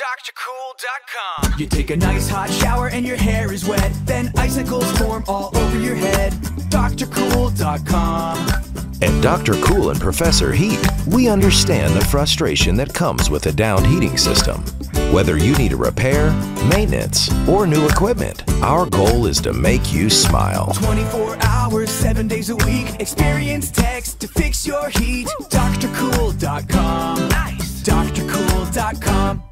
drcool.com. You take a nice hot shower and your hair is wet, then icicles form all over your head. drcool.com. At Dr. Cool and Professor Heat, we understand the frustration that comes with a downed heating system. Whether you need a repair, maintenance, or new equipment, our goal is to make you smile. 24 hours, 7 days a week. Experienced techs to fix your heat. drcool.com. Nice. drcool.com.